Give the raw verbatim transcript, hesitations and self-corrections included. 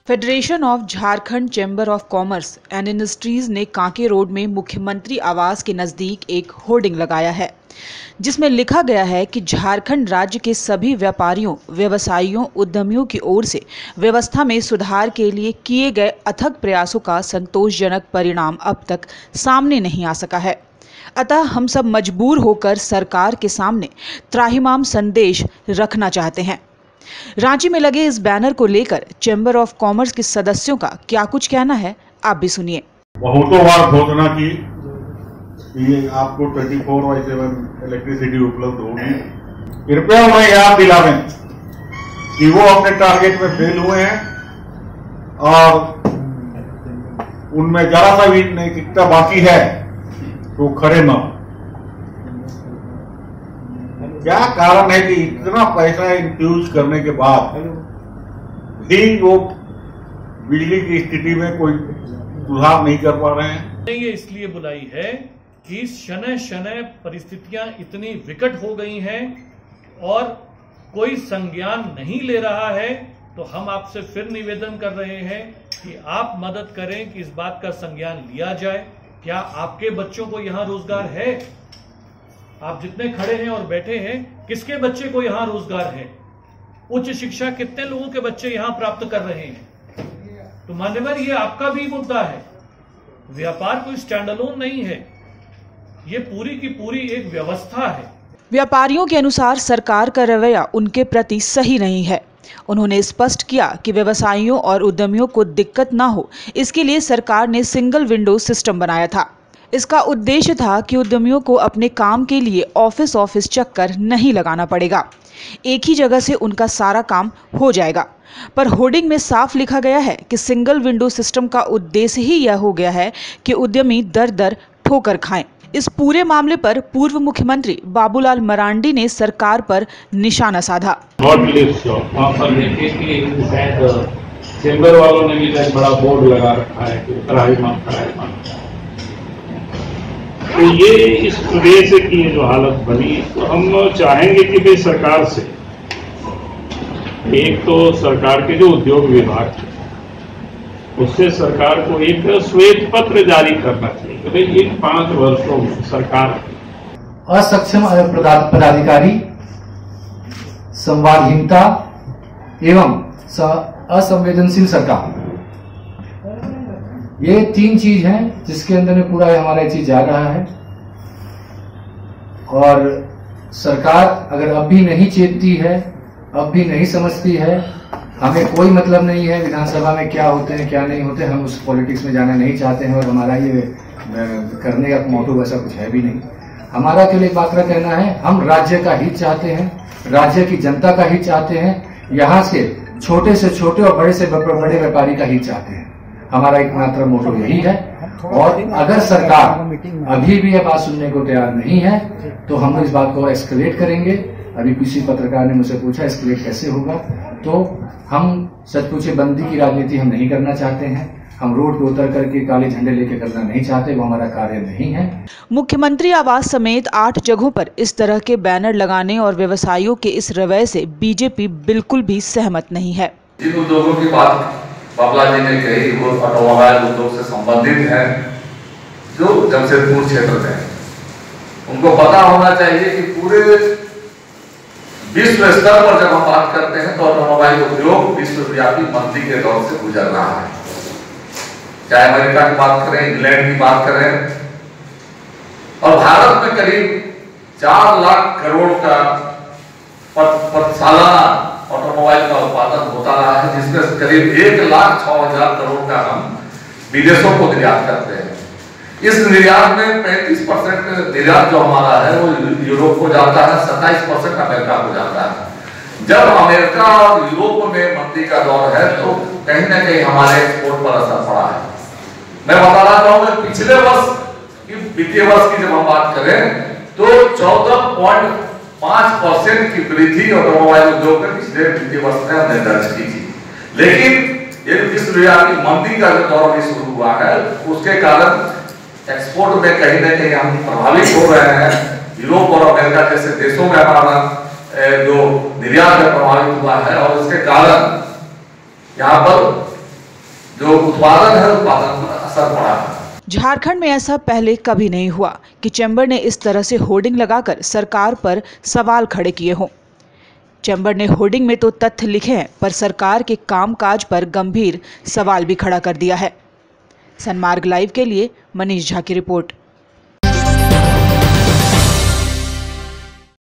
Federation of Jharkhand chamber of commerce and industries ने Kanke road में मुख्यमंत्री आवास के नजदीक एक होर्डिंग लगाया है, जिसमें लिखा गया है कि झारखंड राज्य के सभी व्यापारियों, व्यवसायियों, उद्यमियों की ओर से व्यवस्था में सुधार के लिए किए गए अथक प्रयासों का संतोषजनक परिणाम अब तक सामने नहीं आ सका है। अतः हम सब मजबूर होकर सरकार के सामने त्राहिमाम संदेश रखना चाहते हैं। रांची में लगे इस बैनर को लेकर चैम्बर ऑफ कॉमर्स के सदस्यों का क्या कुछ कहना है, आप भी सुनिए। बहुतों बार घोषणा की कि आपको चौबीस बाई सात इलेक्ट्रिसिटी उपलब्ध होगी। कृपया उन्हें याद दिलावें कि वो अपने टारगेट में फेल हुए हैं और उनमें जरा सा भी नैतिकता बाकी है तो खड़े न। क्या कारण है कि इतना पैसा इंफ्यूज करने के बाद भी वो बिजली की स्थिति में कोई सुधार नहीं कर पा रहे हैं? ये इसलिए बुलाई है कि शनय शनय परिस्थितियां इतनी विकट हो गई हैं और कोई संज्ञान नहीं ले रहा है, तो हम आपसे फिर निवेदन कर रहे हैं कि आप मदद करें कि इस बात का संज्ञान लिया जाए। क्या आपके बच्चों को यहाँ रोजगार है? आप जितने खड़े हैं और बैठे हैं, किसके बच्चे को यहाँ रोजगार है? उच्च शिक्षा कितने लोगों के बच्चे यहाँ प्राप्त कर रहे हैं? तो मान्यवर, ये आपका भी मुद्दा है। व्यापार कोई स्टैंड अलोन नहीं है, ये पूरी की पूरी एक व्यवस्था है। व्यापारियों के अनुसार सरकार का रवैया उनके प्रति सही नहीं है। उन्होंने स्पष्ट किया कि व्यवसायियों और उद्यमियों को दिक्कत ना हो, इसके लिए सरकार ने सिंगल विंडो सिस्टम बनाया था। इसका उद्देश्य था कि उद्यमियों को अपने काम के लिए ऑफिस ऑफिस चक्कर नहीं लगाना पड़ेगा, एक ही जगह से उनका सारा काम हो जाएगा। पर होर्डिंग में साफ लिखा गया है कि सिंगल विंडो सिस्टम का उद्देश्य ही यह हो गया है कि उद्यमी दर दर ठोकर खाएं। इस पूरे मामले पर पूर्व मुख्यमंत्री बाबूलाल मरांडी ने सरकार पर निशाना साधा। चैम्बर वालों ने भी बड़ा बोर्ड लगा रखा है कि त्राहिमाम त्राहिमाम। तो ये इस प्रदेश की जो हालत बनी, तो हम चाहेंगे कि भाई सरकार से, एक तो सरकार के जो उद्योग विभाग है उससे सरकार को एक श्वेत पत्र जारी करना चाहिए कि भाई इन पांच वर्षों में सरकार असक्षम पदाधिकारी, संवादहीनता एवं असंवेदनशील सरकार, ये तीन चीज हैं जिसके अंदर में पूरा हमारा चीज जा रहा है। और सरकार अगर अब भी नहीं चेतती है, अब भी नहीं समझती है, हमें कोई मतलब नहीं है विधानसभा में क्या होते हैं क्या नहीं होते, हम उस पॉलिटिक्स में जाना नहीं चाहते हैं और हमारा ये करने का मोटो वैसा कुछ है भी नहीं। हमारा केवल एक बात का कहना है, हम राज्य का हित चाहते हैं, राज्य की जनता का हित चाहते हैं, यहाँ से छोटे से छोटे और बड़े से बड़े व्यापारी का हित चाहते हैं। हमारा एकमात्र मोटो यही है। और अगर सरकार अभी भी यह बात सुनने को तैयार नहीं है तो हम इस बात को एस्केलेट करेंगे। अभी किसी पत्रकार ने मुझसे पूछा एस्केलेट कैसे होगा, तो हम सच पूछे बंदी की राजनीति हम नहीं करना चाहते हैं। हम रोड पे उतर करके काले झंडे लेके करना नहीं चाहते, वो हमारा कार्य नहीं है। मुख्यमंत्री आवास समेत आठ जगहों पर इस तरह के बैनर लगाने और व्यवसायियों के इस रवैये से बीजेपी बिल्कुल भी सहमत नहीं है। जिन उद्योगों की बात बाबला जी ने कही वो ऑटोमोबाइल उद्योग से संबंधित है, जो जमशेदपुर क्षेत्र में है, उनको पता होना चाहिए कि पूरे विश्व स्तर पर जब हम बात करते हैं तो ऑटोमोबाइल उद्योग विश्वव्यापी मंदी के दौर से गुजर रहा है। चाहे अमेरिका की बात करें, इंग्लैंड की बात करें, और भारत में करीब चार लाख करोड़ का सालाना ऑटोमोबाइल का उत्पादन होता रहा है, जिसमें करीब एक लाख छह हजार करोड़ का हम विदेशों को निर्यात करते हैं। इस निर्यात में पैंतीस परसेंट निर्यात जो हमारा है वो यूरोप को जाता है, सत्ताईस परसेंट अमेरिका को जाता है। जब अमेरिका और यूरोप में मंदी का दौर है तो कहीं ना कहीं हमारे एक्सपोर्ट पर असर पड़ा है। मैं बताना चाहूंगा, पिछले वर्ष की वित्तीय वर्ष की जब हम बात करें तो चौदह पॉइंट पांच परसेंट की वृद्धि ऑटोमोबाइल उद्योग में पिछले वित्तीय वर्ष में हमने दर्ज की थी। लेकिन ये विश्वव्यापी मंदी का जो दौर भी शुरू हुआ है, उसके कारण एक्सपोर्ट में कहीं ना कहीं हम प्रभावित हो रहे हैं। यूरोप और अमेरिका जैसे देशों में हमारा जो निर्यात में प्रभावित हुआ है और इसके कारण यहाँ पर जो उत्पादन है उत्पादन पर असर पड़ा है। झारखंड में ऐसा पहले कभी नहीं हुआ कि चैम्बर ने इस तरह से होर्डिंग लगाकर सरकार पर सवाल खड़े किए हों। चैम्बर ने होर्डिंग में तो तथ्य लिखे हैं, पर सरकार के कामकाज पर गंभीर सवाल भी खड़ा कर दिया है। सनमार्ग लाइव के लिए मनीष झा की रिपोर्ट।